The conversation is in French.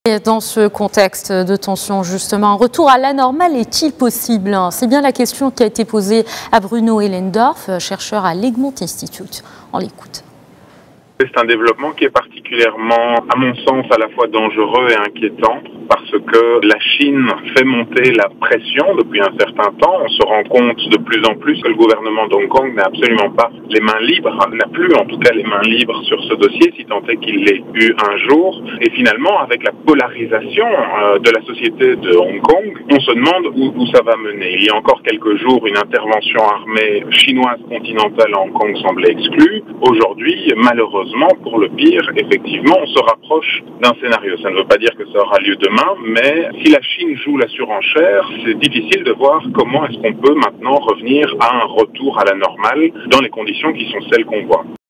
Et dans ce contexte de tension, justement, un retour à la normale est-il possible? C'est bien la question qui a été posée à Bruno Ellendorf, chercheur à l'Egmont Institute. On l'écoute. C'est un développement qui est particulièrement, à mon sens, à la fois dangereux et inquiétant parce que la Chine fait monter la pression depuis un certain temps. On se rend compte de plus en plus que le gouvernement d'Hong Kong n'a absolument pas les mains libres, n'a plus en tout cas les mains libres sur ce dossier, si tant est qu'il l'ait eu un jour. Et finalement, avec la polarisation de la société de Hong Kong, on se demande où ça va mener. Il y a encore quelques jours, une intervention armée chinoise continentale à Hong Kong semblait exclue. Aujourd'hui, malheureusement, pour le pire, effectivement, on se rapproche d'un scénario. Ça ne veut pas dire que ça aura lieu demain, mais si la Chine joue la surenchère, c'est difficile de voir comment est-ce qu'on peut maintenant revenir à un retour à la normale dans les conditions qui sont celles qu'on voit.